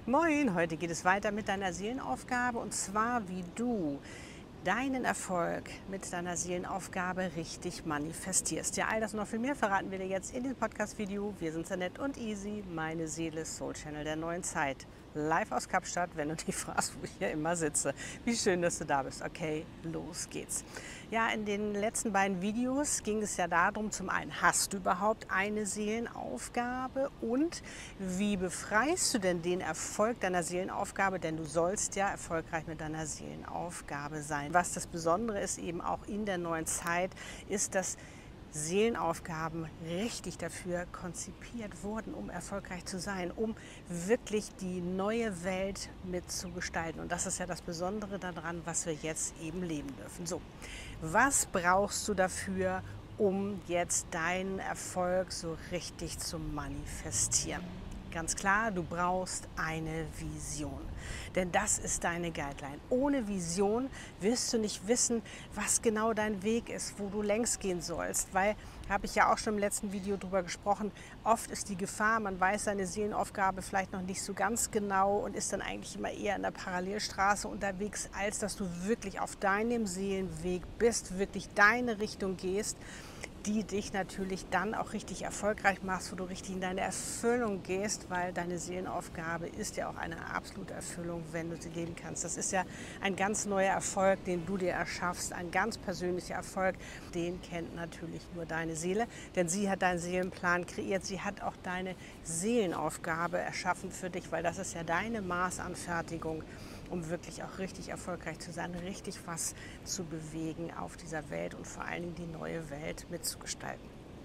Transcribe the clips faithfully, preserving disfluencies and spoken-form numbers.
Moin, heute geht es weiter mit deiner Seelenaufgabe und zwar, wie du deinen Erfolg mit deiner Seelenaufgabe richtig manifestierst. Ja, all das und noch viel mehr verraten wir dir jetzt in diesem Podcast-Video. Wir sind sehr nett und easy, meine Seele Soul Channel der neuen Zeit. Live aus Kapstadt, wenn du dich fragst, wo ich hier immer sitze. Wie schön, dass du da bist. Okay, los geht's. Ja, in den letzten beiden Videos ging es ja darum, zum einen, hast du überhaupt eine Seelenaufgabe und wie befreist du denn den Erfolg deiner Seelenaufgabe, denn du sollst ja erfolgreich mit deiner Seelenaufgabe sein. Was das Besondere ist eben auch in der neuen Zeit, ist, dass Seelenaufgaben richtig dafür konzipiert wurden, um erfolgreich zu sein, um wirklich die neue Welt mitzugestalten. Und das ist ja das Besondere daran, was wir jetzt eben leben dürfen. So, was brauchst du dafür, um jetzt deinen Erfolg so richtig zu manifestieren? Ganz klar, du brauchst eine Vision, denn das ist deine Guideline. Ohne Vision wirst du nicht wissen, was genau dein Weg ist, wo du längst gehen sollst, weil, habe ich ja auch schon im letzten Video drüber gesprochen, oft ist die Gefahr, man weiß seine Seelenaufgabe vielleicht noch nicht so ganz genau und ist dann eigentlich immer eher in der Parallelstraße unterwegs, als dass du wirklich auf deinem Seelenweg bist, wirklich deine Richtung gehst, die dich natürlich dann auch richtig erfolgreich machst, wo du richtig in deine Erfüllung gehst, weil deine Seelenaufgabe ist ja auch eine absolute Erfüllung, wenn du sie leben kannst. Das ist ja ein ganz neuer Erfolg, den du dir erschaffst, ein ganz persönlicher Erfolg, den kennt natürlich nur deine Seele, denn sie hat deinen Seelenplan kreiert, sie hat auch deine Seelenaufgabe erschaffen für dich, weil das ist ja deine Maßanfertigung, um wirklich auch richtig erfolgreich zu sein, richtig was zu bewegen auf dieser Welt und vor allen Dingen die neue Welt mitzugestalten.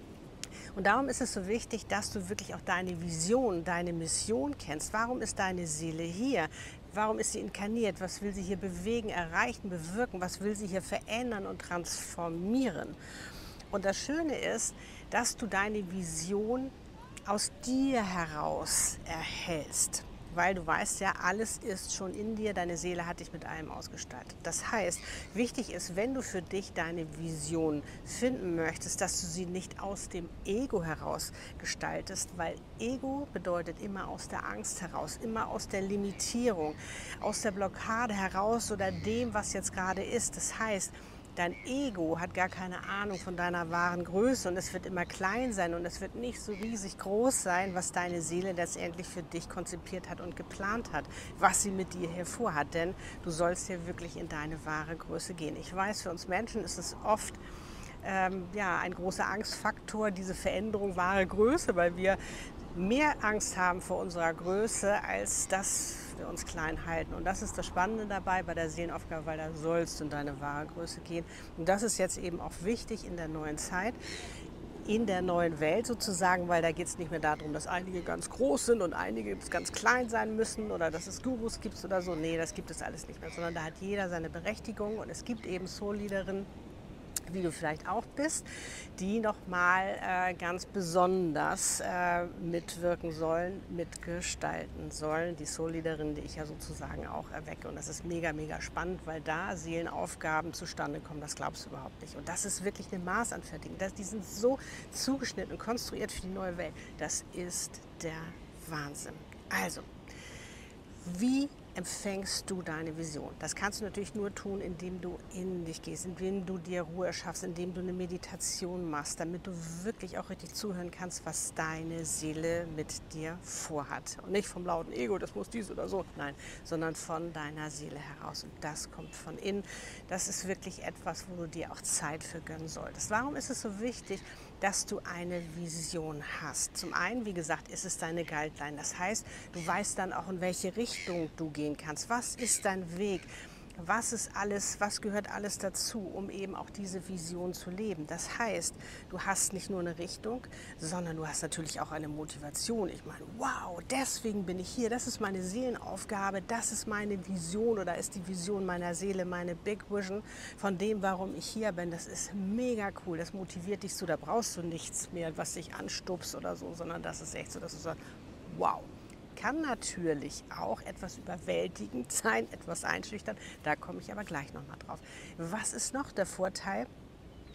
Und darum ist es so wichtig, dass du wirklich auch deine Vision, deine Mission kennst. Warum ist deine Seele hier? Warum ist sie inkarniert? Was will sie hier bewegen, erreichen, bewirken? Was will sie hier verändern und transformieren? Und das Schöne ist, dass du deine Vision aus dir heraus erhältst. Weil du weißt ja, alles ist schon in dir, deine Seele hat dich mit allem ausgestattet. Das heißt, wichtig ist, wenn du für dich deine Vision finden möchtest, dass du sie nicht aus dem Ego heraus gestaltest, weil Ego bedeutet immer aus der Angst heraus, immer aus der Limitierung, aus der Blockade heraus oder dem, was jetzt gerade ist. Das heißt, dein Ego hat gar keine Ahnung von deiner wahren Größe und es wird immer klein sein und es wird nicht so riesig groß sein, was deine Seele letztendlich für dich konzipiert hat und geplant hat, was sie mit dir hervorhat. Denn du sollst hier wirklich in deine wahre Größe gehen. Ich weiß, für uns Menschen ist es oft ähm, ja, ein großer Angstfaktor, diese Veränderung wahre Größe, weil wir mehr Angst haben vor unserer Größe, als dass wir uns klein halten. Und das ist das Spannende dabei bei der Seelenaufgabe, weil da sollst du in deine wahre Größe gehen. Und das ist jetzt eben auch wichtig in der neuen Zeit, in der neuen Welt sozusagen, weil da geht es nicht mehr darum, dass einige ganz groß sind und einige ganz klein sein müssen oder dass es Gurus gibt oder so. Nee, das gibt es alles nicht mehr, sondern da hat jeder seine Berechtigung und es gibt eben Soul-Leaderinnen, wie du vielleicht auch bist, die nochmal äh, ganz besonders äh, mitwirken sollen, mitgestalten sollen. Die Soul-Leaderin, die ich ja sozusagen auch erwecke. Und das ist mega, mega spannend, weil da Seelenaufgaben zustande kommen, das glaubst du überhaupt nicht. Und das ist wirklich eine Maßanfertigung. Das, die sind so zugeschnitten und konstruiert für die neue Welt. Das ist der Wahnsinn. Also, wie empfängst du deine Vision? Das kannst du natürlich nur tun, indem du in dich gehst, indem du dir Ruhe schaffst, indem du eine Meditation machst, damit du wirklich auch richtig zuhören kannst, was deine Seele mit dir vorhat. Und nicht vom lauten Ego, das muss dies oder so, nein, sondern von deiner Seele heraus. Und das kommt von innen. Das ist wirklich etwas, wo du dir auch Zeit für gönnen solltest. Warum ist es so wichtig, dass du eine Vision hast? Zum einen, wie gesagt, ist es deine Guideline. Das heißt, du weißt dann auch, in welche Richtung du gehen kannst. Was ist dein Weg? Was ist alles, was gehört alles dazu, um eben auch diese Vision zu leben? Das heißt, du hast nicht nur eine Richtung, sondern du hast natürlich auch eine Motivation. Ich meine, wow, deswegen bin ich hier. Das ist meine Seelenaufgabe, das ist meine Vision oder ist die Vision meiner Seele, meine Big Vision von dem, warum ich hier bin. Das ist mega cool. Das motiviert dich so. Da brauchst du nichts mehr, was dich anstupst oder so, sondern das ist echt so, dass du sagst, wow. Kann natürlich auch etwas überwältigend sein, etwas einschüchtern. Da komme ich aber gleich noch mal drauf. Was ist noch der Vorteil?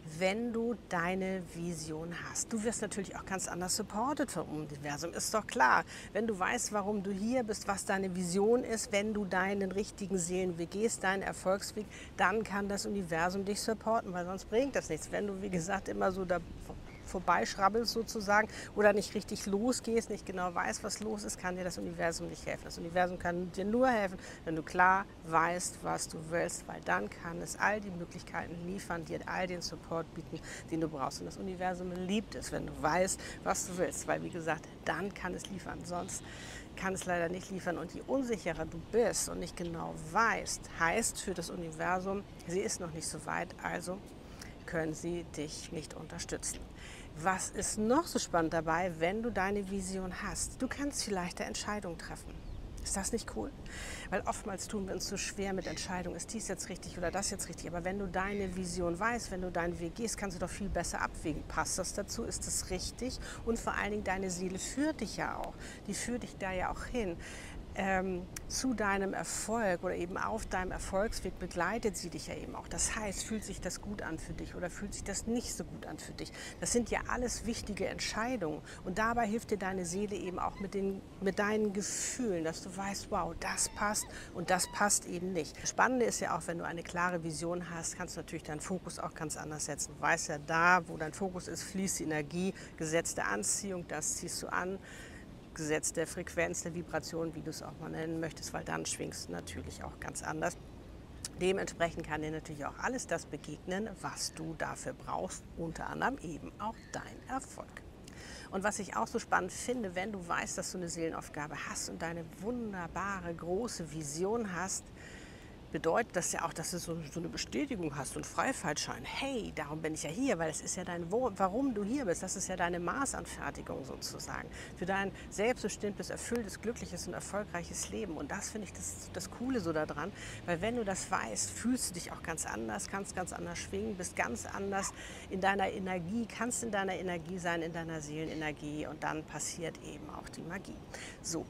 wenn du deine Vision hast. Du wirst natürlich auch ganz anders supported vom Universum, ist doch klar. Wenn du weißt, warum du hier bist, was deine Vision ist, wenn du deinen richtigen Seelenweg gehst, deinen Erfolgsweg, dann kann das Universum dich supporten, weil sonst bringt das nichts. Wenn du, wie gesagt, immer so da vorbeischrabbelst sozusagen oder nicht richtig losgehst, nicht genau weißt, was los ist, kann dir das Universum nicht helfen. Das Universum kann dir nur helfen, wenn du klar weißt, was du willst, weil dann kann es all die Möglichkeiten liefern, dir all den Support bieten, den du brauchst. Und das Universum liebt es, wenn du weißt, was du willst, weil wie gesagt, dann kann es liefern, sonst kann es leider nicht liefern. Und je unsicherer du bist und nicht genau weißt, heißt für das Universum, sie ist noch nicht so weit, also können sie dich nicht unterstützen. Was ist noch so spannend dabei, wenn du deine Vision hast? Du kannst viel leichter Entscheidungen treffen. Ist das nicht cool? Weil oftmals tun wir uns so schwer mit Entscheidungen, ist dies jetzt richtig oder das jetzt richtig. Aber wenn du deine Vision weißt, wenn du deinen Weg gehst, kannst du doch viel besser abwägen. Passt das dazu? Ist das richtig? Und vor allen Dingen, deine Seele führt dich ja auch. Die führt dich da ja auch hin. Ähm, zu deinem Erfolg oder eben auf deinem Erfolgsweg begleitet sie dich ja eben auch. Das heißt, fühlt sich das gut an für dich oder fühlt sich das nicht so gut an für dich? Das sind ja alles wichtige Entscheidungen und dabei hilft dir deine Seele eben auch mit, den, mit deinen Gefühlen, dass du weißt, wow, das passt und das passt eben nicht. Das Spannende ist ja auch, wenn du eine klare Vision hast, kannst du natürlich deinen Fokus auch ganz anders setzen. Du weißt ja, da, wo dein Fokus ist, fließt die Energie, Gesetz der Anziehung, das ziehst du an. Gesetz der Frequenz, der Vibration, wie du es auch mal nennen möchtest, weil dann schwingst du natürlich auch ganz anders. Dementsprechend kann dir natürlich auch alles das begegnen, was du dafür brauchst, unter anderem eben auch dein Erfolg. Und was ich auch so spannend finde, wenn du weißt, dass du eine Seelenaufgabe hast und deine wunderbare, große Vision hast, bedeutet das ja auch, dass du so, so eine Bestätigung hast und Freifahrtschein. Hey, darum bin ich ja hier, weil es ist ja dein, warum du hier bist. Das ist ja deine Maßanfertigung sozusagen für dein selbstbestimmtes, erfülltes, glückliches und erfolgreiches Leben. Und das finde ich das, das Coole so daran, weil wenn du das weißt, fühlst du dich auch ganz anders, kannst ganz anders schwingen, bist ganz anders in deiner Energie, kannst in deiner Energie sein, in deiner Seelenenergie und dann passiert eben auch die Magie. So.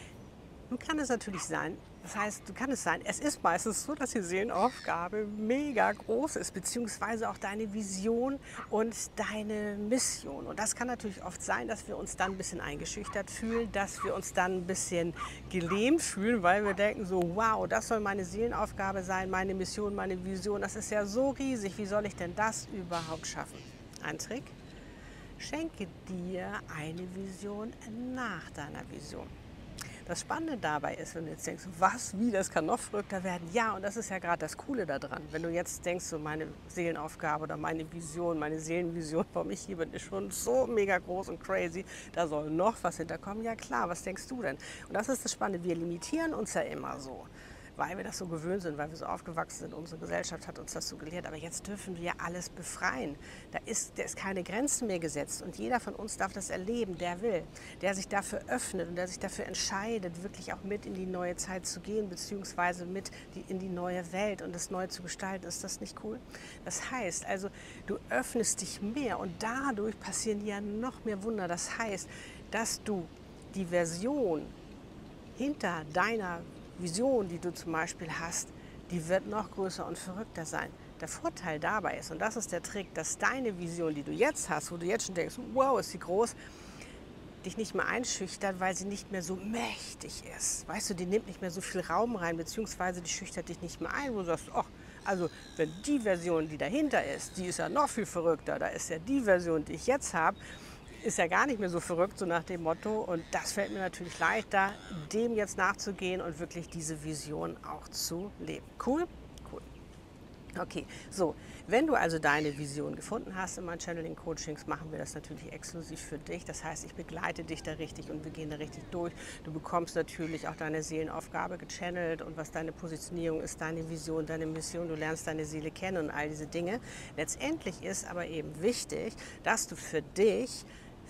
Nun kann es natürlich sein, das heißt, du kann es sein, es ist meistens so, dass die Seelenaufgabe mega groß ist, beziehungsweise auch deine Vision und deine Mission. Und das kann natürlich oft sein, dass wir uns dann ein bisschen eingeschüchtert fühlen, dass wir uns dann ein bisschen gelähmt fühlen, weil wir denken so, wow, das soll meine Seelenaufgabe sein, meine Mission, meine Vision, das ist ja so riesig, wie soll ich denn das überhaupt schaffen? Ein Trick? Schenke dir eine Vision nach deiner Vision. Das Spannende dabei ist, wenn du jetzt denkst, was, wie, das kann noch verrückter werden. Ja, und das ist ja gerade das Coole daran. Wenn du jetzt denkst, so meine Seelenaufgabe oder meine Vision, meine Seelenvision, warum ich hier bin, ist schon so mega groß und crazy. Da soll noch was hinterkommen. Ja klar, was denkst du denn? Und das ist das Spannende. Wir limitieren uns ja immer so, weil wir das so gewöhnt sind, weil wir so aufgewachsen sind. Unsere Gesellschaft hat uns das so gelehrt. Aber jetzt dürfen wir alles befreien. Da ist, da ist keine Grenzen mehr gesetzt. Und jeder von uns darf das erleben, der will. Der sich dafür öffnet und der sich dafür entscheidet, wirklich auch mit in die neue Zeit zu gehen, beziehungsweise mit die, in die neue Welt und das neu zu gestalten. Ist das nicht cool? Das heißt also, du öffnest dich mehr und dadurch passieren ja noch mehr Wunder. Das heißt, dass du die Version hinter deiner Vision, die du zum Beispiel hast, die wird noch größer und verrückter sein. Der Vorteil dabei ist, und das ist der Trick, dass deine Vision, die du jetzt hast, wo du jetzt schon denkst, wow, ist sie groß, dich nicht mehr einschüchtert, weil sie nicht mehr so mächtig ist. Weißt du, die nimmt nicht mehr so viel Raum rein, beziehungsweise die schüchtert dich nicht mehr ein, wo du sagst, ach, also wenn die Version, die dahinter ist, die ist ja noch viel verrückter, da ist ja die Version, die ich jetzt habe, ist ja gar nicht mehr so verrückt, so nach dem Motto. Und das fällt mir natürlich leichter, dem jetzt nachzugehen und wirklich diese Vision auch zu leben. Cool? Cool. Okay, so, wenn du also deine Vision gefunden hast in meinen Channeling-Coachings, machen wir das natürlich exklusiv für dich. Das heißt, ich begleite dich da richtig und wir gehen da richtig durch. Du bekommst natürlich auch deine Seelenaufgabe gechannelt und was deine Positionierung ist, deine Vision, deine Mission. Du lernst deine Seele kennen und all diese Dinge. Letztendlich ist aber eben wichtig, dass du für dich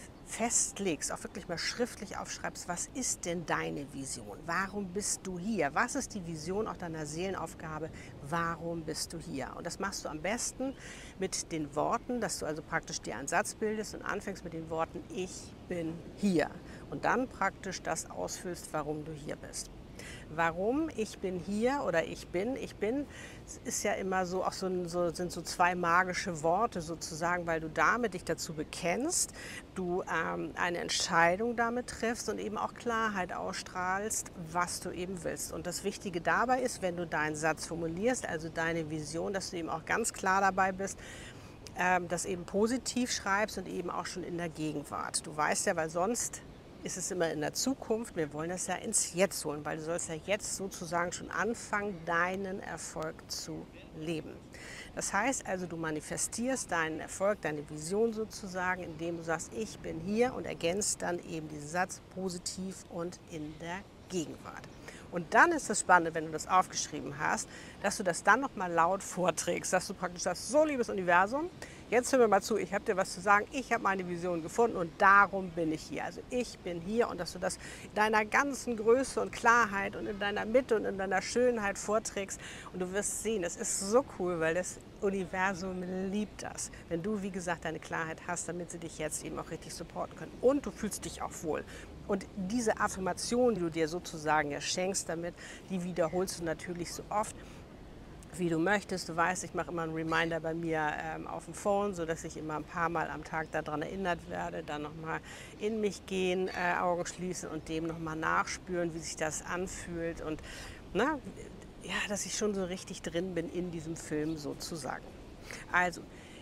festlegst, auch wirklich mal schriftlich aufschreibst, was ist denn deine Vision? Warum bist du hier? Was ist die Vision auch deiner Seelenaufgabe? Warum bist du hier? Und das machst du am besten mit den Worten, dass du also praktisch dir einen Satz bildest und anfängst mit den Worten, ich bin hier. Und dann praktisch das ausfüllst, warum du hier bist. Warum? Ich bin hier oder ich bin, ich bin, es ist ja immer so, auch so, ein- so sind so zwei magische Worte sozusagen, weil du damit dich dazu bekennst, du ähm, eine Entscheidung damit triffst und eben auch Klarheit ausstrahlst, was du eben willst. Und das Wichtige dabei ist, wenn du deinen Satz formulierst, also deine Vision, dass du eben auch ganz klar dabei bist, ähm, das eben positiv schreibst und eben auch schon in der Gegenwart. Du weißt ja, weil sonst ist es immer in der Zukunft. Wir wollen das ja ins Jetzt holen, weil du sollst ja jetzt sozusagen schon anfangen, deinen Erfolg zu leben. Das heißt also, du manifestierst deinen Erfolg, deine Vision sozusagen, indem du sagst, ich bin hier und ergänzt dann eben diesen Satz positiv und in der Gegenwart. Und dann ist es spannend, wenn du das aufgeschrieben hast, dass du das dann nochmal laut vorträgst, dass du praktisch sagst, so liebes Universum, jetzt hör mir mal zu, ich habe dir was zu sagen, ich habe meine Vision gefunden und darum bin ich hier. Also ich bin hier und dass du das in deiner ganzen Größe und Klarheit und in deiner Mitte und in deiner Schönheit vorträgst und du wirst sehen, es ist so cool, weil das Universum liebt das. Wenn du, wie gesagt, deine Klarheit hast, damit sie dich jetzt eben auch richtig supporten können und du fühlst dich auch wohl. Und diese Affirmation, die du dir sozusagen ja schenkst damit, die wiederholst du natürlich so oft, wie du möchtest. Du weißt, ich mache immer einen Reminder bei mir ähm, auf dem Phone, sodass ich immer ein paar Mal am Tag daran erinnert werde, dann nochmal in mich gehen, äh, Augen schließen und dem nochmal nachspüren, wie sich das anfühlt und na, ja, dass ich schon so richtig drin bin in diesem Film sozusagen. Also,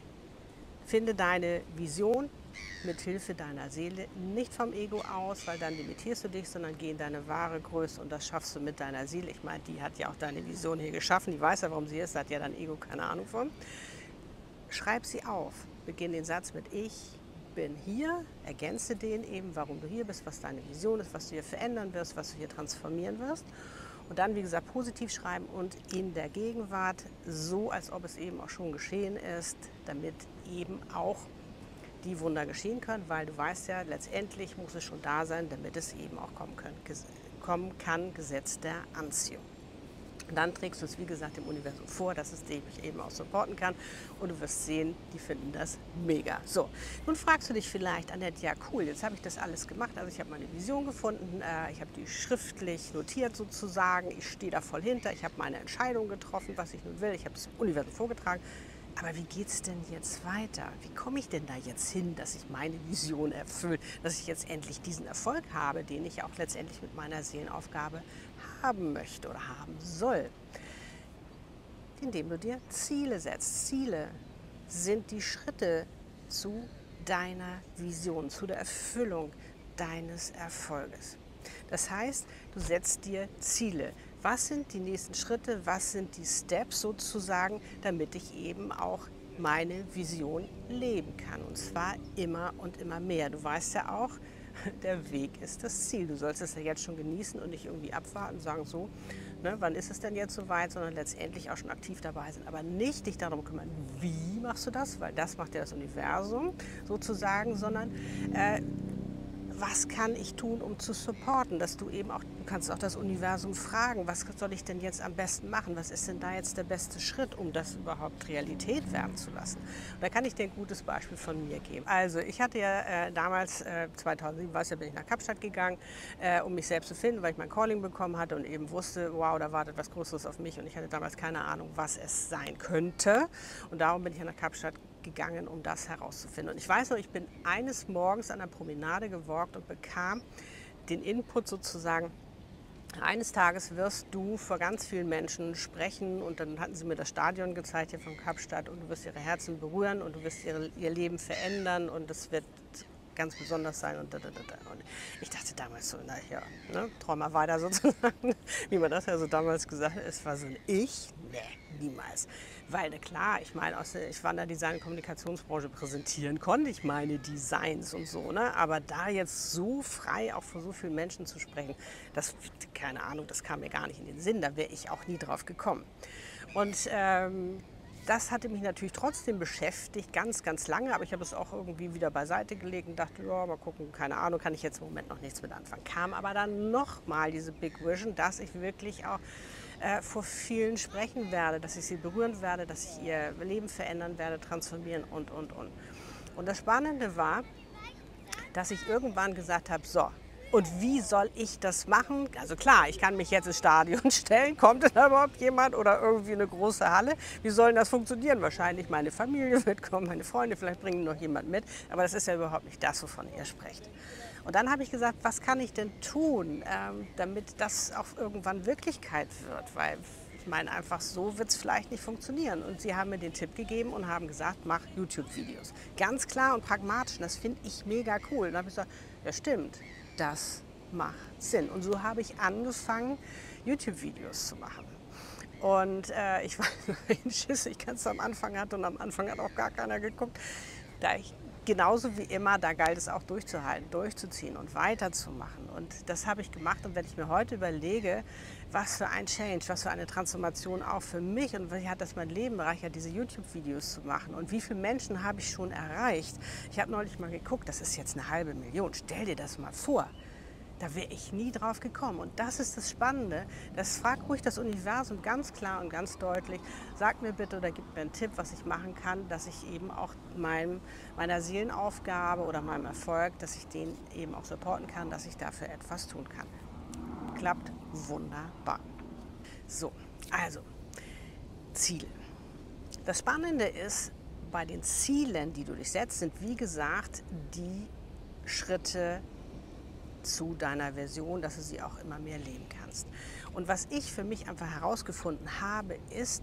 finde deine Vision mit Hilfe deiner Seele, nicht vom Ego aus, weil dann limitierst du dich, sondern geh in deine wahre Größe und das schaffst du mit deiner Seele. Ich meine, die hat ja auch deine Vision hier geschaffen, die weiß ja, warum sie ist, da hat ja dein Ego keine Ahnung von. Schreib sie auf, beginn den Satz mit ich bin hier, ergänze den eben, warum du hier bist, was deine Vision ist, was du hier verändern wirst, was du hier transformieren wirst. Und dann, wie gesagt, positiv schreiben und in der Gegenwart, so als ob es eben auch schon geschehen ist, damit eben auch die Wunder geschehen können, weil du weißt ja, letztendlich muss es schon da sein, damit es eben auch kommen, können, kommen kann, Gesetz der Anziehung. Und dann trägst du es, wie gesagt, dem Universum vor, dass es dich eben auch supporten kann und du wirst sehen, die finden das mega. So, nun fragst du dich vielleicht, Annette, ja cool, jetzt habe ich das alles gemacht, also ich habe meine Vision gefunden, äh, ich habe die schriftlich notiert sozusagen, ich stehe da voll hinter, ich habe meine Entscheidung getroffen, was ich nun will, ich habe das Universum vorgetragen. Aber wie geht es denn jetzt weiter? Wie komme ich denn da jetzt hin, dass ich meine Vision erfülle, dass ich jetzt endlich diesen Erfolg habe, den ich auch letztendlich mit meiner Seelenaufgabe haben möchte oder haben soll? Indem du dir Ziele setzt. Ziele sind die Schritte zu deiner Vision, zu der Erfüllung deines Erfolges. Das heißt, du setzt dir Ziele. Was sind die nächsten Schritte, was sind die Steps sozusagen, damit ich eben auch meine Vision leben kann. Und zwar immer und immer mehr. Du weißt ja auch, der Weg ist das Ziel. Du sollst es ja jetzt schon genießen und nicht irgendwie abwarten und sagen, so, ne, wann ist es denn jetzt soweit, sondern letztendlich auch schon aktiv dabei sind. Aber nicht dich darum kümmern, wie machst du das, weil das macht ja das Universum sozusagen, sondern äh, was kann ich tun, um zu supporten, dass du eben auch, du kannst auch das Universum fragen, was soll ich denn jetzt am besten machen, was ist denn da jetzt der beste Schritt, um das überhaupt Realität werden zu lassen. Und da kann ich dir ein gutes Beispiel von mir geben. Also ich hatte ja äh, damals, äh, zweitausendsieben, weißt du, bin ich nach Kapstadt gegangen, äh, um mich selbst zu finden, weil ich mein Calling bekommen hatte und eben wusste, wow, da wartet was Größeres auf mich und ich hatte damals keine Ahnung, was es sein könnte. Und darum bin ich ja nach Kapstadt gegangen, um das herauszufinden. Und ich weiß noch, ich bin eines Morgens an der Promenade gewalkt und bekam den Input sozusagen, eines Tages wirst du vor ganz vielen Menschen sprechen und dann hatten sie mir das Stadion gezeigt hier von Kapstadt und du wirst ihre Herzen berühren und du wirst ihre, ihr Leben verändern und es wird ganz besonders sein und da, da, da, da. Und ich dachte damals so, na ja, ne, träum mal weiter sozusagen, wie man das ja so damals gesagt hat, es war so ein Ich, nee, niemals. Weil, na klar, ich meine, aus der, ich war in der Design- und Kommunikationsbranche, präsentieren konnte ich meine Designs und so, ne, aber da jetzt so frei auch vor so vielen Menschen zu sprechen, das, keine Ahnung, das kam mir gar nicht in den Sinn, da wäre ich auch nie drauf gekommen. Und ähm, das hatte mich natürlich trotzdem beschäftigt, ganz, ganz lange, aber ich habe es auch irgendwie wieder beiseite gelegt und dachte, ja, mal gucken, keine Ahnung, kann ich jetzt im Moment noch nichts mit anfangen. Kam aber dann nochmal diese Big Vision, dass ich wirklich auch äh, vor vielen sprechen werde, dass ich sie berühren werde, dass ich ihr Leben verändern werde, transformieren und, und, und. Und das Spannende war, dass ich irgendwann gesagt habe, so, Und wie soll ich das machen? Also klar, ich kann mich jetzt ins Stadion stellen. Kommt denn da überhaupt jemand oder irgendwie eine große Halle? Wie soll denn das funktionieren? Wahrscheinlich meine Familie wird kommen, meine Freunde, vielleicht bringen noch jemand mit. Aber das ist ja überhaupt nicht das, wovon ihr sprecht. Und dann habe ich gesagt, was kann ich denn tun, ähm, damit das auch irgendwann Wirklichkeit wird? Weil ich meine, einfach so wird es vielleicht nicht funktionieren. Und sie haben mir den Tipp gegeben und haben gesagt, mach YouTube-Videos. Ganz klar und pragmatisch. Und das finde ich mega cool. Und dann habe ich gesagt, ja stimmt, das macht Sinn. Und so habe ich angefangen, YouTube-Videos zu machen. Und äh, ich weiß, welchen Schiss ich ganz am Anfang hatte und am Anfang hat auch gar keiner geguckt. Da ich genauso wie immer, da galt es auch durchzuhalten, durchzuziehen und weiterzumachen. Und das habe ich gemacht. Und wenn ich mir heute überlege, was für ein Change, was für eine Transformation auch für mich und wie hat das mein Leben bereichert, diese YouTube-Videos zu machen und wie viele Menschen habe ich schon erreicht. Ich habe neulich mal geguckt, das ist jetzt eine halbe Million. Stell dir das mal vor. Da wäre ich nie drauf gekommen. Und das ist das Spannende. Das fragt ruhig das Universum ganz klar und ganz deutlich. Sag mir bitte oder gib mir einen Tipp, was ich machen kann, dass ich eben auch meinem, meiner Seelenaufgabe oder meinem Erfolg, dass ich den eben auch supporten kann, dass ich dafür etwas tun kann. Klappt wunderbar. So, also Ziele. Das Spannende ist, bei den Zielen, die du dich setzt, sind wie gesagt die Schritte zu deiner Version, dass du sie auch immer mehr leben kannst. Und was ich für mich einfach herausgefunden habe, ist,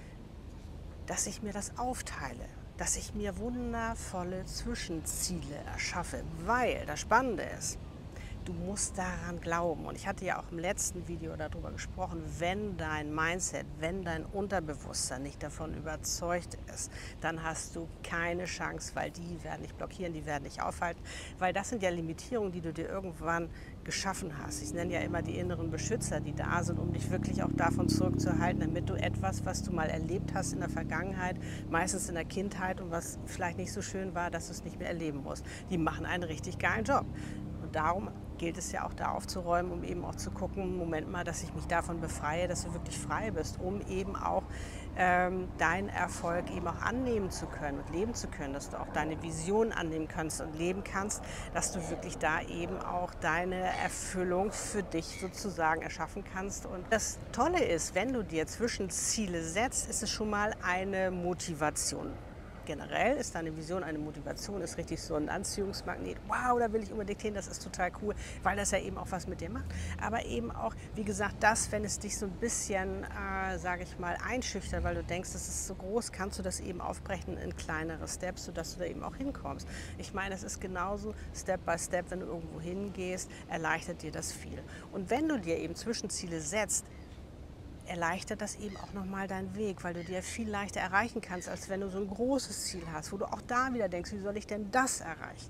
dass ich mir das aufteile, dass ich mir wundervolle Zwischenziele erschaffe, weil das Spannende ist, du musst daran glauben. Und ich hatte ja auch im letzten Video darüber gesprochen, wenn dein Mindset, wenn dein Unterbewusstsein nicht davon überzeugt ist, dann hast du keine Chance, weil die werden dich blockieren, die werden dich aufhalten. Weil das sind ja Limitierungen, die du dir irgendwann geschaffen hast. Ich nenne ja immer die inneren Beschützer, die da sind, um dich wirklich auch davon zurückzuhalten, damit du etwas, was du mal erlebt hast in der Vergangenheit, meistens in der Kindheit und was vielleicht nicht so schön war, dass du es nicht mehr erleben musst. Die machen einen richtig geilen Job. Und darum gilt es ja auch da aufzuräumen, um eben auch zu gucken, Moment mal, dass ich mich davon befreie, dass du wirklich frei bist, um eben auch ähm, deinen Erfolg eben auch annehmen zu können und leben zu können, dass du auch deine Vision annehmen kannst und leben kannst, dass du wirklich da eben auch deine Erfüllung für dich sozusagen erschaffen kannst. Und das Tolle ist, wenn du dir Zwischenziele setzt, ist es schon mal eine Motivation. Generell ist deine Vision eine Motivation, ist richtig so ein Anziehungsmagnet. Wow, da will ich unbedingt hin, das ist total cool, weil das ja eben auch was mit dir macht. Aber eben auch, wie gesagt, das, wenn es dich so ein bisschen, äh, sage ich mal, einschüchtert, weil du denkst, das ist so groß, kannst du das eben aufbrechen in kleinere Steps, sodass du da eben auch hinkommst. Ich meine, es ist genauso Step by Step, wenn du irgendwo hingehst, erleichtert dir das viel. Und wenn du dir eben Zwischenziele setzt, erleichtert das eben auch nochmal deinen Weg, weil du dir viel leichter erreichen kannst, als wenn du so ein großes Ziel hast, wo du auch da wieder denkst, wie soll ich denn das erreichen?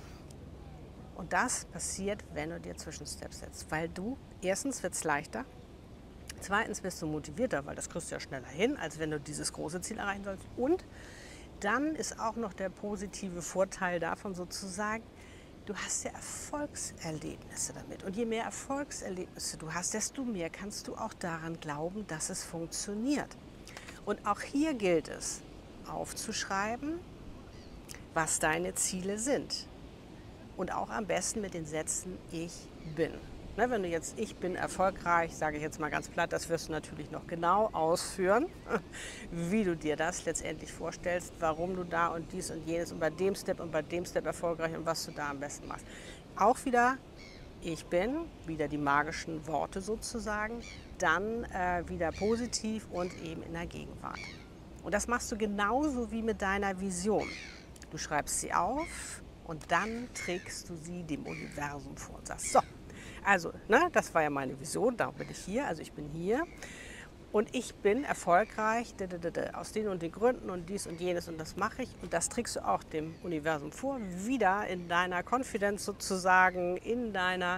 Und das passiert, wenn du dir Zwischensteps setzt, weil du, erstens wird es leichter, zweitens bist du motivierter, weil das kriegst du ja schneller hin, als wenn du dieses große Ziel erreichen sollst. Und dann ist auch noch der positive Vorteil davon sozusagen, du hast ja Erfolgserlebnisse damit. Und je mehr Erfolgserlebnisse du hast, desto mehr kannst du auch daran glauben, dass es funktioniert. Und auch hier gilt es, aufzuschreiben, was deine Ziele sind. Und auch am besten mit den Sätzen Ich bin. Ne, wenn du jetzt Ich bin erfolgreich, sage ich jetzt mal ganz platt, das wirst du natürlich noch genau ausführen, wie du dir das letztendlich vorstellst, warum du da und dies und jenes und bei dem Step und bei dem Step erfolgreich und was du da am besten machst. Auch wieder Ich bin, wieder die magischen Worte sozusagen, dann äh, wieder positiv und eben in der Gegenwart. Und das machst du genauso wie mit deiner Vision. Du schreibst sie auf und dann trägst du sie dem Universum vor und sagst, so, also, ne, das war ja meine Vision, darum bin ich hier, also ich bin hier und ich bin erfolgreich aus den und den Gründen und dies und jenes und das mache ich und das trägst du auch dem Universum vor, wieder in deiner Confidence sozusagen, in deiner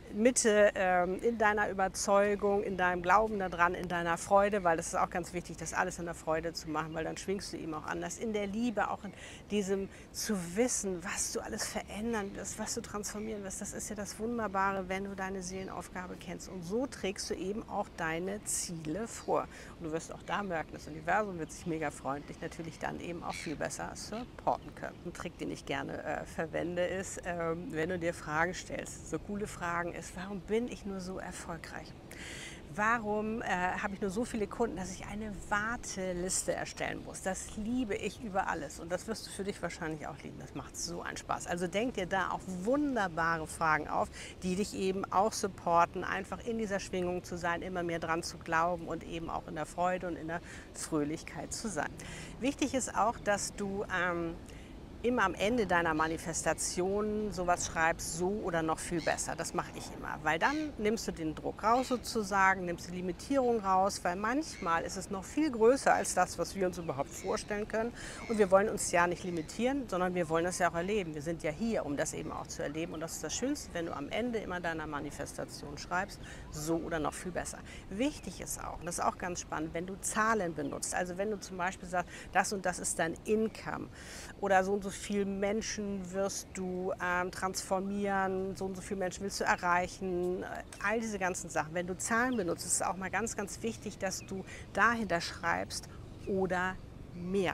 Mitte ähm, in deiner Überzeugung, in deinem Glauben daran, in deiner Freude, weil das ist auch ganz wichtig, das alles in der Freude zu machen, weil dann schwingst du eben auch anders. In der Liebe, auch in diesem zu wissen, was du alles verändern wirst, was du transformieren wirst. Das ist ja das Wunderbare, wenn du deine Seelenaufgabe kennst. Und so trägst du eben auch deine Ziele vor. Und du wirst auch da merken, das Universum wird sich mega freundlich natürlich dann eben auch viel besser supporten können. Ein Trick, den ich gerne äh, verwende, ist, ähm, wenn du dir Fragen stellst, so coole Fragen ist, warum bin ich nur so erfolgreich? Warum äh, habe ich nur so viele Kunden, dass ich eine Warteliste erstellen muss? Das liebe ich über alles und das wirst du für dich wahrscheinlich auch lieben. Das macht so einen Spaß. Also denk dir da auch wunderbare Fragen auf, die dich eben auch supporten, einfach in dieser Schwingung zu sein, immer mehr dran zu glauben und eben auch in der Freude und in der Fröhlichkeit zu sein. Wichtig ist auch, dass du ähm, immer am Ende deiner Manifestation sowas schreibst, so oder noch viel besser. Das mache ich immer, weil dann nimmst du den Druck raus sozusagen, nimmst die Limitierung raus, weil manchmal ist es noch viel größer als das, was wir uns überhaupt vorstellen können. Und wir wollen uns ja nicht limitieren, sondern wir wollen das ja auch erleben. Wir sind ja hier, um das eben auch zu erleben. Und das ist das Schönste, wenn du am Ende immer deiner Manifestation schreibst, so oder noch viel besser. Wichtig ist auch, und das ist auch ganz spannend, wenn du Zahlen benutzt. Also wenn du zum Beispiel sagst, das und das ist dein Income oder so und so viele Menschen wirst du ähm, transformieren, so und so viele Menschen willst du erreichen, all diese ganzen Sachen. Wenn du Zahlen benutzt, ist es auch mal ganz, ganz wichtig, dass du dahinter schreibst oder mehr.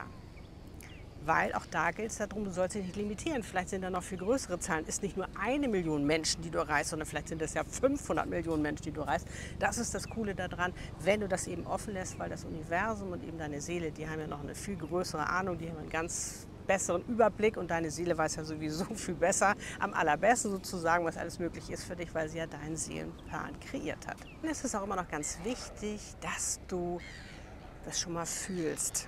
Weil auch da gilt es darum, du sollst dich nicht limitieren. Vielleicht sind da noch viel größere Zahlen. Es ist nicht nur eine Million Menschen, die du erreichst, sondern vielleicht sind es ja fünfhundert Millionen Menschen, die du erreichst. Das ist das Coole daran, wenn du das eben offen lässt, weil das Universum und eben deine Seele, die haben ja noch eine viel größere Ahnung, die haben einen ganz besseren Überblick und deine Seele weiß ja sowieso viel besser, am allerbesten sozusagen, was alles möglich ist für dich, weil sie ja deinen Seelenplan kreiert hat. Und es ist auch immer noch ganz wichtig, dass du das schon mal fühlst,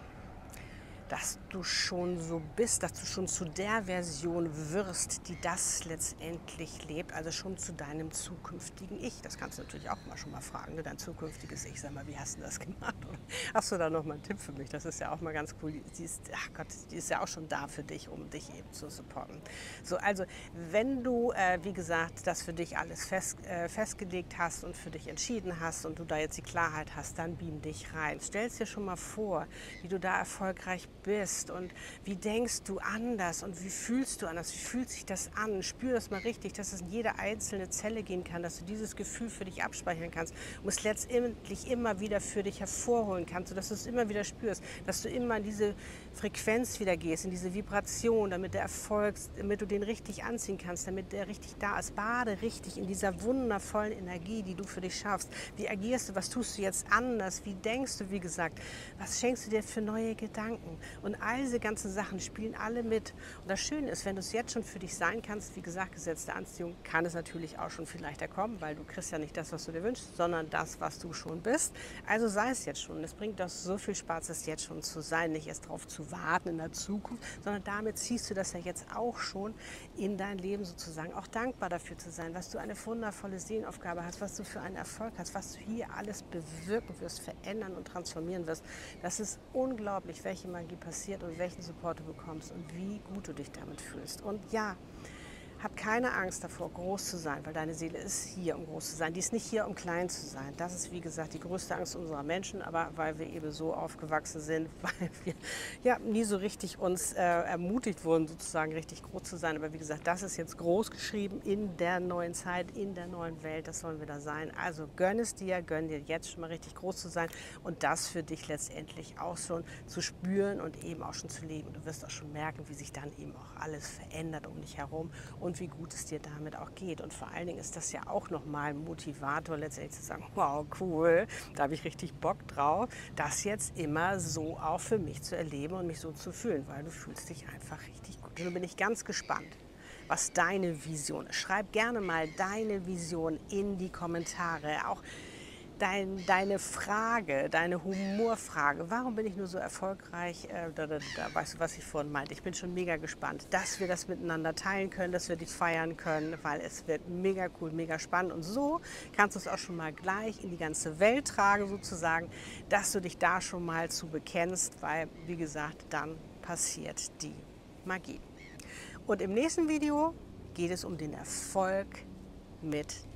dass du schon so bist, dass du schon zu der Version wirst, die das letztendlich lebt, also schon zu deinem zukünftigen Ich. Das kannst du natürlich auch mal schon mal fragen, ne? Dein zukünftiges Ich, sag mal, wie hast du das gemacht? Oder hast du da noch mal einen Tipp für mich? Das ist ja auch mal ganz cool. Die ist, ach Gott, die ist ja auch schon da für dich, um dich eben zu supporten. So, also wenn du, äh, wie gesagt, das für dich alles fest, äh, festgelegt hast und für dich entschieden hast und du da jetzt die Klarheit hast, dann beam dich rein. Stell es dir schon mal vor, wie du da erfolgreich bist und wie denkst du anders und wie fühlst du anders, wie fühlt sich das an, spür das mal richtig, dass es in jede einzelne Zelle gehen kann, dass du dieses Gefühl für dich abspeichern kannst und es letztendlich immer wieder für dich hervorholen kannst, sodass du es immer wieder spürst, dass du immer in diese Frequenz wieder gehst, in diese Vibration, damit der Erfolg, damit du den richtig anziehen kannst, damit der richtig da ist. Bade richtig in dieser wundervollen Energie, die du für dich schaffst. Wie agierst du, was tust du jetzt anders, wie denkst du, wie gesagt, was schenkst du dir für neue Gedanken? Und all diese ganzen Sachen spielen alle mit. Und das Schöne ist, wenn du es jetzt schon für dich sein kannst, wie gesagt, Gesetz der Anziehung, kann es natürlich auch schon viel leichter kommen, weil du kriegst ja nicht das, was du dir wünschst, sondern das, was du schon bist. Also sei es jetzt schon. Es bringt doch so viel Spaß, es jetzt schon zu sein, nicht erst darauf zu warten in der Zukunft, sondern damit ziehst du das ja jetzt auch schon in dein Leben sozusagen. Auch dankbar dafür zu sein, was du eine wundervolle Seelenaufgabe hast, was du für einen Erfolg hast, was du hier alles bewirken wirst, verändern und transformieren wirst. Das ist unglaublich, welche Magie passiert und welchen Support du bekommst und wie gut du dich damit fühlst. Und ja, hab keine Angst davor, groß zu sein, weil deine Seele ist hier, um groß zu sein. Die ist nicht hier, um klein zu sein. Das ist, wie gesagt, die größte Angst unserer Menschen, aber weil wir eben so aufgewachsen sind, weil wir ja nie so richtig uns äh, ermutigt wurden, sozusagen richtig groß zu sein. Aber wie gesagt, das ist jetzt groß geschrieben in der neuen Zeit, in der neuen Welt. Das sollen wir da sein. Also gönn es dir, gönn dir jetzt schon mal richtig groß zu sein und das für dich letztendlich auch schon zu spüren und eben auch schon zu leben. Du wirst auch schon merken, wie sich dann eben auch alles verändert um dich herum und wie gut es dir damit auch geht. Und vor allen Dingen ist das ja auch nochmal ein Motivator, letztendlich zu sagen, wow, cool, da habe ich richtig Bock drauf, das jetzt immer so auch für mich zu erleben und mich so zu fühlen, weil du fühlst dich einfach richtig gut. Und da bin ich ganz gespannt, was deine Vision ist. Schreib gerne mal deine Vision in die Kommentare. Auch Dein, deine Frage, deine Humorfrage, warum bin ich nur so erfolgreich, äh, da, da, da, weißt du, was ich vorhin meinte. Ich bin schon mega gespannt, dass wir das miteinander teilen können, dass wir dich feiern können, weil es wird mega cool, mega spannend. Und so kannst du es auch schon mal gleich in die ganze Welt tragen, sozusagen, dass du dich da schon mal zu bekennst, weil, wie gesagt, dann passiert die Magie. Und im nächsten Video geht es um den Erfolg mit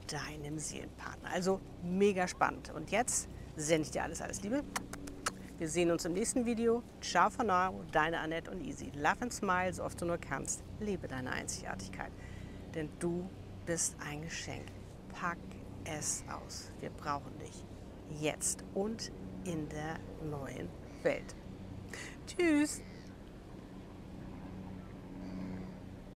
deinem Seelenpartner. Also mega spannend. Und jetzt sende ich dir alles, alles Liebe. Wir sehen uns im nächsten Video. Ciao for now, deine Annette und Easy. Love and smile, so oft du nur kannst. Lebe deine Einzigartigkeit. Denn du bist ein Geschenk. Pack es aus. Wir brauchen dich. Jetzt und in der neuen Welt. Tschüss.